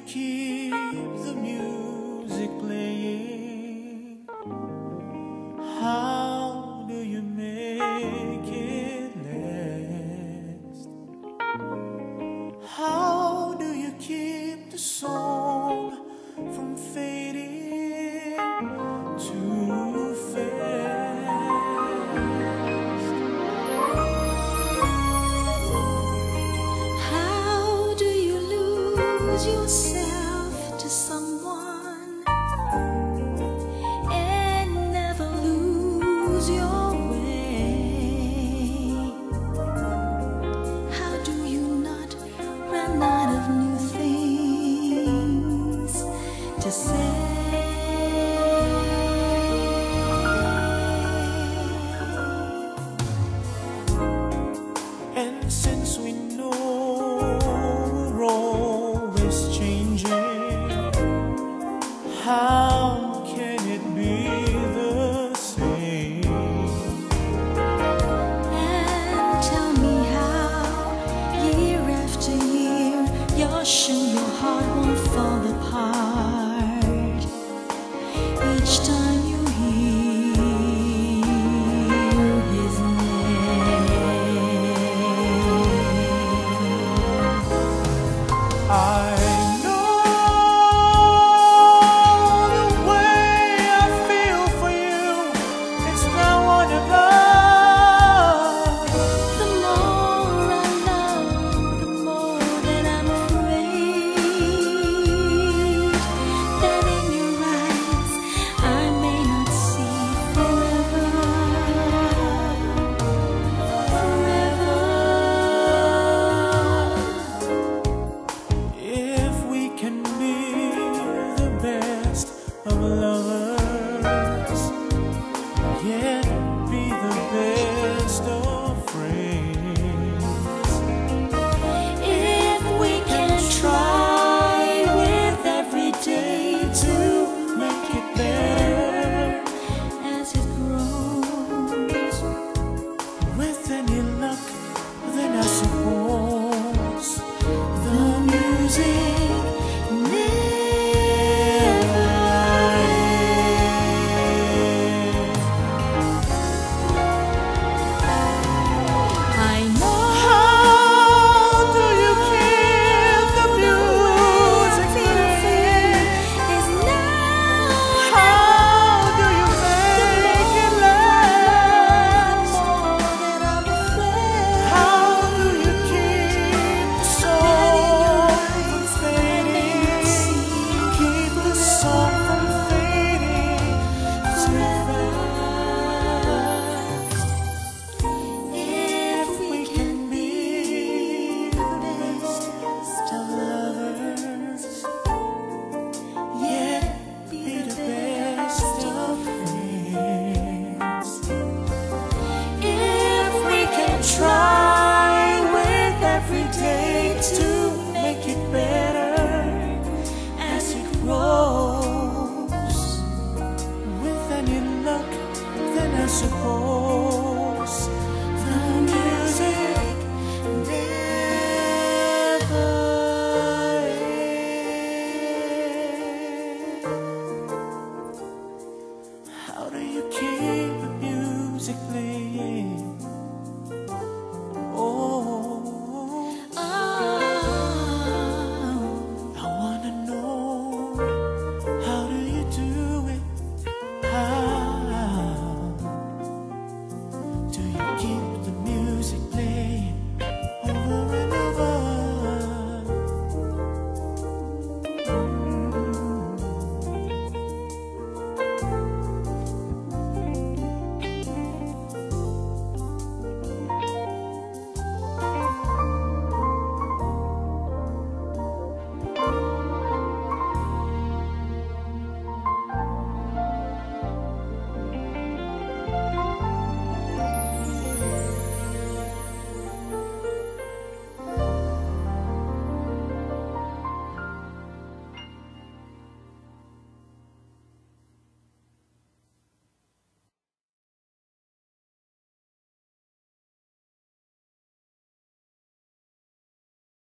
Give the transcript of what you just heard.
keep the music playing? How do you make it last? How do you keep the song from fading too fast? How do you lose yourself to someone and never lose your way? How do you not run out of new things to say? And since we know we're always changing, how can it be the same? And tell me how, year after year, you're sure